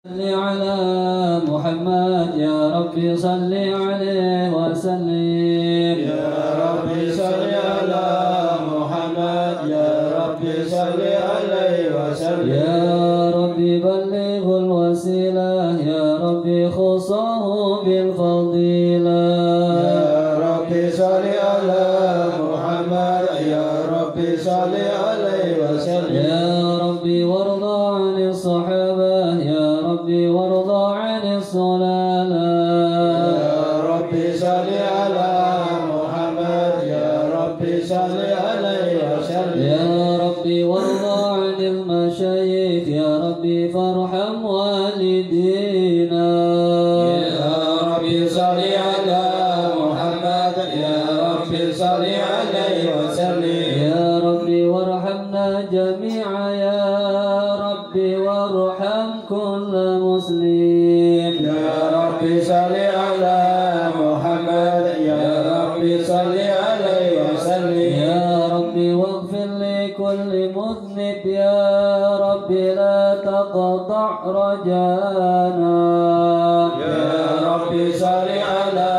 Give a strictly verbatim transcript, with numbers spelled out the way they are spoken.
صل على محمد يا ربي صل عليه وسلم يا ربي صل على محمد يا ربي صل عليه وسلم يا ربي بلغ الوسيلة يا ربي خصه بالفضيلة يا ربي صل على محمد يا ربي صل عليه وسلم يا ربي وارضى عن الصحابة يا ربي وارضى عن الصلالة يا ربي صل على محمد يا ربي صل عليه وسلم يا ربي وارضى عن المشايخ يا ربي فارحم والدينا يا ربي صل على محمد يا ربي صل عليه وسلم يا ربي وارحمنا جميعا يا ربي وارحم كل مسلم يا ربي صل على محمد يا ربي صل عليه وسلم يا ربي واغفر لكل مذنب يا ربي لا تقطع رجانا يا ربي صل على